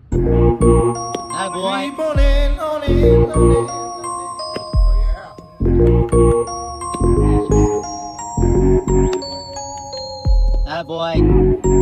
Atta boy. Keep on it, on it, on it. Oh, yeah. Atta boy.